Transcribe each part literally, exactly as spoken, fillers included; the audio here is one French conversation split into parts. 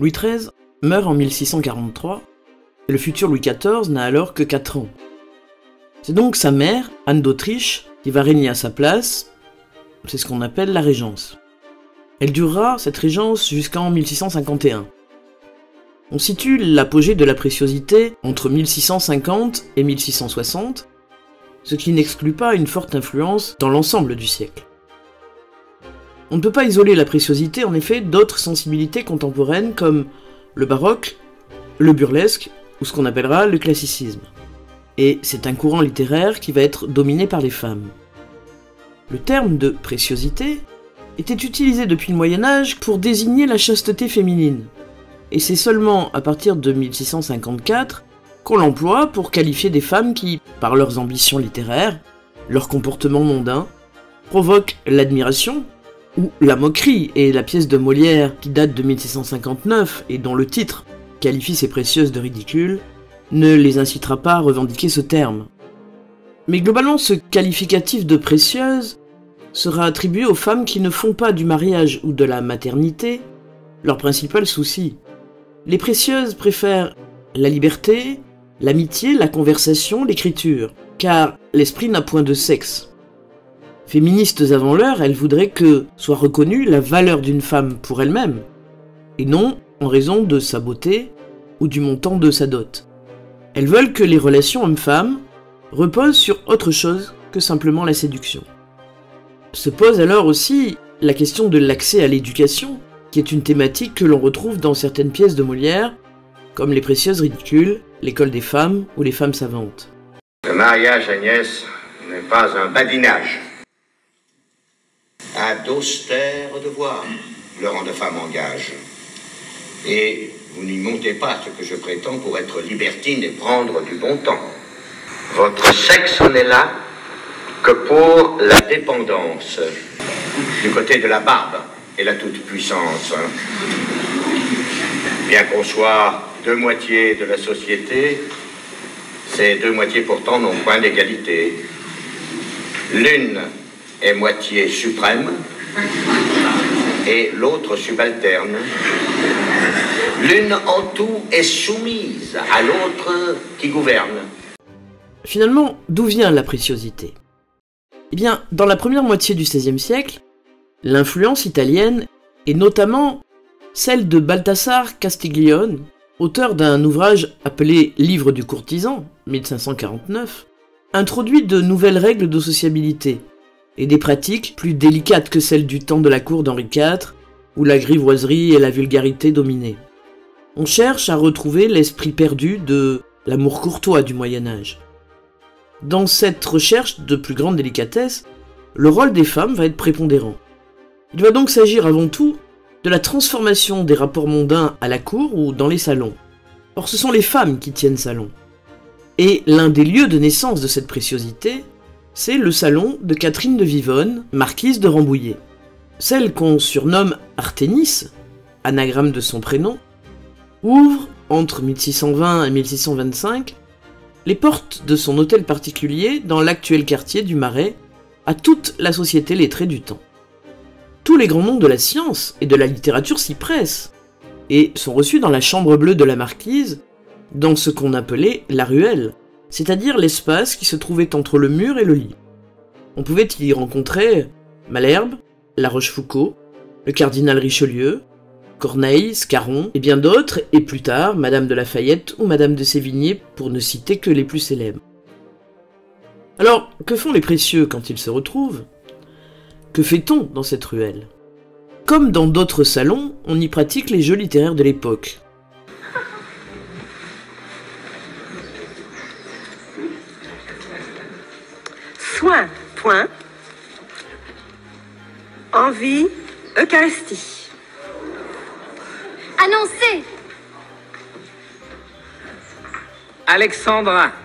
Louis treize meurt en mille six cent quarante-trois, et le futur Louis quatorze n'a alors que quatre ans. C'est donc sa mère, Anne d'Autriche, qui va régner à sa place. C'est ce qu'on appelle la régence. Elle durera, cette régence, jusqu'en mille six cent cinquante et un. On situe l'apogée de la préciosité entre mille six cent cinquante et mille six cent soixante, ce qui n'exclut pas une forte influence dans l'ensemble du siècle. On ne peut pas isoler la préciosité, en effet, d'autres sensibilités contemporaines comme le baroque, le burlesque, ou ce qu'on appellera le classicisme. Et c'est un courant littéraire qui va être dominé par les femmes. Le terme de préciosité était utilisé depuis le Moyen-Âge pour désigner la chasteté féminine. Et c'est seulement à partir de mille six cent cinquante-quatre qu'on l'emploie pour qualifier des femmes qui, par leurs ambitions littéraires, leur comportement mondain, provoquent l'admiration ou la moquerie, et la pièce de Molière, qui date de mille six cent cinquante-neuf et dont le titre qualifie ces précieuses de ridicule, ne les incitera pas à revendiquer ce terme. Mais globalement, ce qualificatif de précieuse sera attribué aux femmes qui ne font pas du mariage ou de la maternité leur principal souci. Les précieuses préfèrent la liberté, l'amitié, la conversation, l'écriture, car l'esprit n'a point de sexe. Féministes avant l'heure, elles voudraient que soit reconnue la valeur d'une femme pour elle-même, et non en raison de sa beauté ou du montant de sa dot. Elles veulent que les relations hommes-femmes reposent sur autre chose que simplement la séduction. Se pose alors aussi la question de l'accès à l'éducation, qui est une thématique que l'on retrouve dans certaines pièces de Molière, comme Les Précieuses ridicules, L'école des femmes ou Les femmes savantes. Le mariage, Agnès, n'est pas un badinage. Un d'austères devoirs, le rang de femme engage. Et vous n'y montez pas ce que je prétends pour être libertine et prendre du bon temps. Votre sexe n'est là que pour la dépendance, du côté de la barbe et la toute-puissance. Bien qu'on soit deux moitiés de la société, ces deux moitiés pourtant n'ont point d'égalité. L'une est moitié suprême et l'autre subalterne. L'une en tout est soumise à l'autre qui gouverne. Finalement, d'où vient la préciosité? Eh bien, dans la première moitié du seizième siècle, l'influence italienne est notamment celle de Balthasar Castiglione, auteur d'un ouvrage appelé Livre du courtisan, mille cinq cent quarante-neuf, introduit de nouvelles règles de sociabilité et des pratiques plus délicates que celles du temps de la cour d'Henri quatre, où la grivoiserie et la vulgarité dominaient. On cherche à retrouver l'esprit perdu de l'amour courtois du Moyen-Âge. Dans cette recherche de plus grande délicatesse, le rôle des femmes va être prépondérant. Il va donc s'agir avant tout de la transformation des rapports mondains à la cour ou dans les salons. Or, ce sont les femmes qui tiennent salon. Et l'un des lieux de naissance de cette préciosité, c'est le salon de Catherine de Vivonne, marquise de Rambouillet. Celle qu'on surnomme Arténis, anagramme de son prénom, ouvre, entre mille six cent vingt et mille six cent vingt-cinq, les portes de son hôtel particulier dans l'actuel quartier du Marais à toute la société lettrée du temps. Tous les grands noms de la science et de la littérature s'y pressent, et sont reçus dans la chambre bleue de la marquise, dans ce qu'on appelait la ruelle, c'est-à-dire l'espace qui se trouvait entre le mur et le lit. On pouvait y rencontrer Malherbe, La Rochefoucauld, le cardinal Richelieu, Corneille, Scarron et bien d'autres, et plus tard Madame de Lafayette ou Madame de Sévigné, pour ne citer que les plus célèbres. Alors, que font les précieux quand ils se retrouvent? Que fait-on dans cette ruelle? Comme dans d'autres salons, on y pratique les jeux littéraires de l'époque. Soin, point. Envie, Eucharistie. Annoncez. Alexandrin.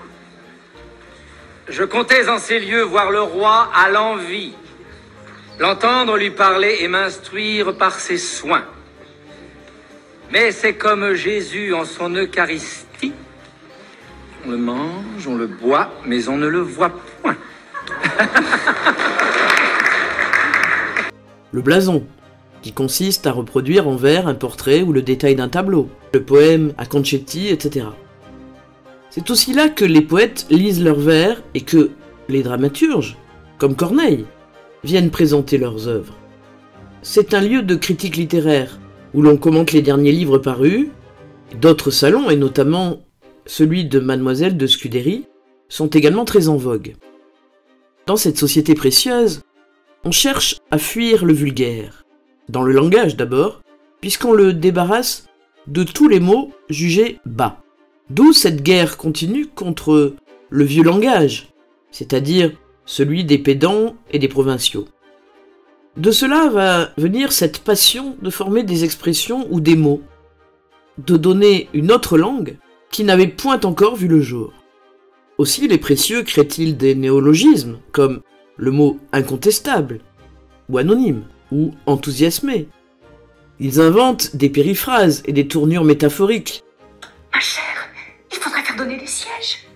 Je comptais en ces lieux voir le roi à l'envie, l'entendre lui parler et m'instruire par ses soins. Mais c'est comme Jésus en son Eucharistie. On le mange, on le boit, mais on ne le voit point. Le blason, qui consiste à reproduire en vers un portrait ou le détail d'un tableau, le poème à Concetti, et cetera. C'est aussi là que les poètes lisent leurs vers et que les dramaturges, comme Corneille, viennent présenter leurs œuvres. C'est un lieu de critique littéraire, où l'on commente les derniers livres parus. D'autres salons, et notamment celui de Mademoiselle de Scudéry, sont également très en vogue. Dans cette société précieuse, on cherche à fuir le vulgaire, dans le langage d'abord, puisqu'on le débarrasse de tous les mots jugés bas. D'où cette guerre continue contre le vieux langage, c'est-à-dire celui des pédants et des provinciaux. De cela va venir cette passion de former des expressions ou des mots, de donner une autre langue qui n'avait point encore vu le jour. Aussi les précieux créent-ils des néologismes, comme le mot incontestable, ou anonyme, ou enthousiasmé. Ils inventent des périphrases et des tournures métaphoriques. Ma chère, il faudrait faire donner des sièges.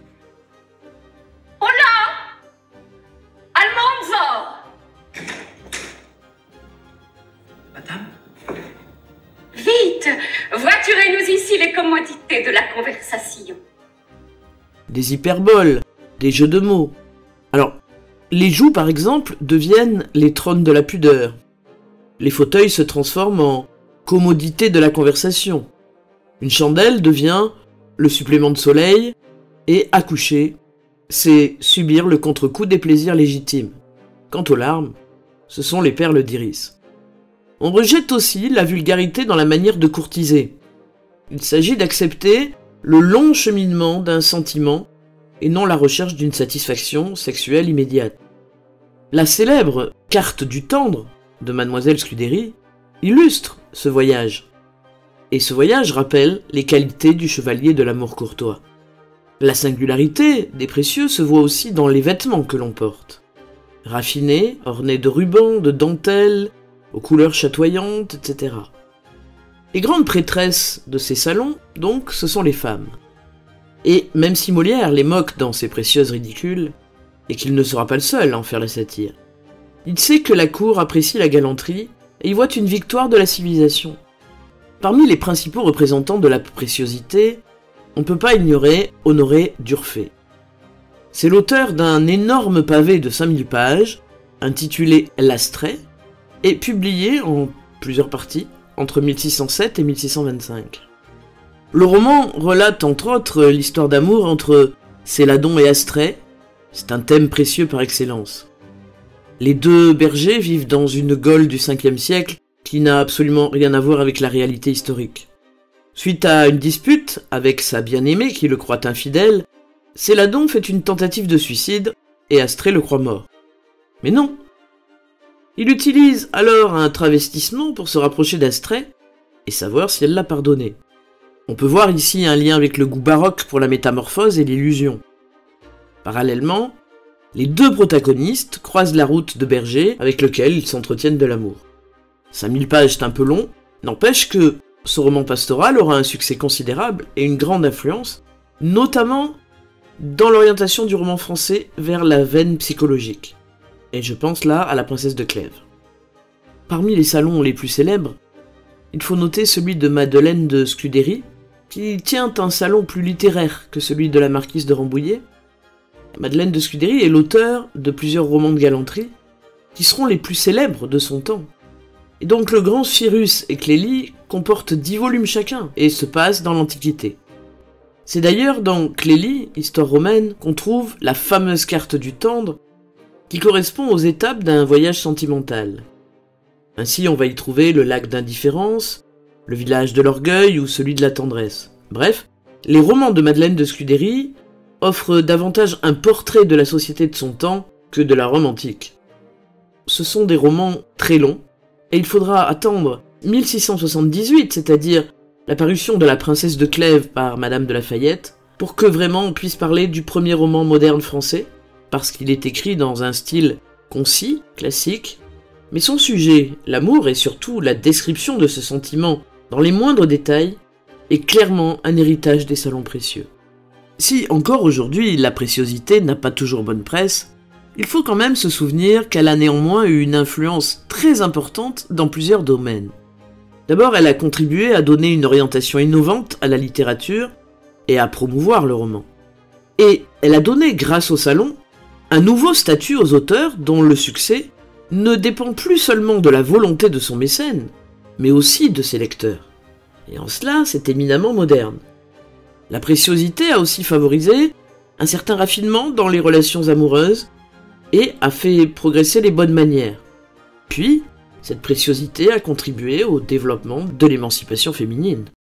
Hola! Almanzor! Madame? Vite! Voiturez-nous ici les commodités de la conversation. Des hyperboles, des jeux de mots. Alors, les joues, par exemple, deviennent les trônes de la pudeur. Les fauteuils se transforment en commodité de la conversation. Une chandelle devient le supplément de soleil, et accoucher, c'est subir le contre-coup des plaisirs légitimes. Quant aux larmes, ce sont les perles d'iris. On rejette aussi la vulgarité dans la manière de courtiser. Il s'agit d'accepter le long cheminement d'un sentiment et non la recherche d'une satisfaction sexuelle immédiate. La célèbre carte du tendre de Mademoiselle Scudéry illustre ce voyage. Et ce voyage rappelle les qualités du chevalier de l'amour courtois. La singularité des précieux se voit aussi dans les vêtements que l'on porte. Raffinés, ornés de rubans, de dentelles, aux couleurs chatoyantes, et cetera. Les grandes prêtresses de ces salons, donc, ce sont les femmes. Et même si Molière les moque dans ses précieuses ridicules, et qu'il ne sera pas le seul à en faire la satire, il sait que la cour apprécie la galanterie et y voit une victoire de la civilisation. Parmi les principaux représentants de la préciosité, on ne peut pas ignorer Honoré d'Urfé. C'est l'auteur d'un énorme pavé de cinq mille pages, intitulé L'Astrait, et publié en plusieurs parties entre mille six cent sept et mille six cent vingt-cinq. Le roman relate entre autres l'histoire d'amour entre Céladon et Astrait, c'est un thème précieux par excellence. Les deux bergers vivent dans une Gaule du cinquième siècle qui n'a absolument rien à voir avec la réalité historique. Suite à une dispute avec sa bien-aimée qui le croit infidèle, Céladon fait une tentative de suicide et Astrait le croit mort. Mais non! Il utilise alors un travestissement pour se rapprocher d'Astrait et savoir si elle l'a pardonné. On peut voir ici un lien avec le goût baroque pour la métamorphose et l'illusion. Parallèlement, les deux protagonistes croisent la route de berger avec lequel ils s'entretiennent de l'amour. cinq mille pages, c'est un peu long, n'empêche que ce roman pastoral aura un succès considérable et une grande influence, notamment dans l'orientation du roman français vers la veine psychologique. Et je pense là à La Princesse de Clèves. Parmi les salons les plus célèbres, il faut noter celui de Madeleine de Scudéry, qui tient un salon plus littéraire que celui de la marquise de Rambouillet. Madeleine de Scudéry est l'auteur de plusieurs romans de galanterie, qui seront les plus célèbres de son temps. Et donc le Grand Cyrus et Clélie comportent dix volumes chacun, et se passent dans l'Antiquité. C'est d'ailleurs dans Clélie, histoire romaine, qu'on trouve la fameuse carte du tendre, qui correspond aux étapes d'un voyage sentimental. Ainsi, on va y trouver le lac d'indifférence, le village de l'orgueil ou celui de la tendresse. Bref, les romans de Madeleine de Scudéry offrent davantage un portrait de la société de son temps que de la Rome antique. Ce sont des romans très longs, et il faudra attendre mille six cent soixante-dix-huit, c'est-à-dire la parution de La Princesse de Clèves par Madame de Lafayette, pour que vraiment on puisse parler du premier roman moderne français, parce qu'il est écrit dans un style concis, classique, mais son sujet, l'amour et surtout la description de ce sentiment dans les moindres détails, est clairement un héritage des salons précieux. Si encore aujourd'hui la préciosité n'a pas toujours bonne presse, Il faut quand même se souvenir qu'elle a néanmoins eu une influence très importante dans plusieurs domaines. D'abord, elle a contribué à donner une orientation innovante à la littérature et à promouvoir le roman. Et elle a donné, grâce au Salon, un nouveau statut aux auteurs dont le succès ne dépend plus seulement de la volonté de son mécène, mais aussi de ses lecteurs. Et en cela, c'est éminemment moderne. La préciosité a aussi favorisé un certain raffinement dans les relations amoureuses et a fait progresser les bonnes manières. Puis, cette préciosité a contribué au développement de l'émancipation féminine.